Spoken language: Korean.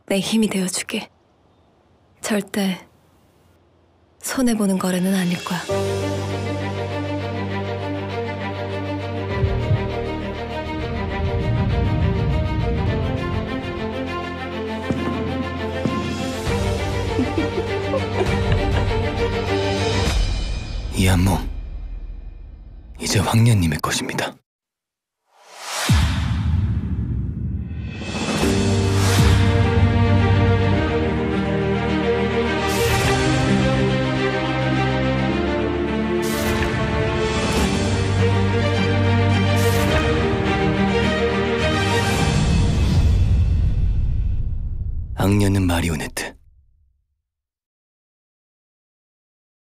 내 힘이 되어주게. 절대 손해보는 거래는 아닐 거야. 이 한 몸, 이제 황년님의 것입니다. 악녀는 마리오네트,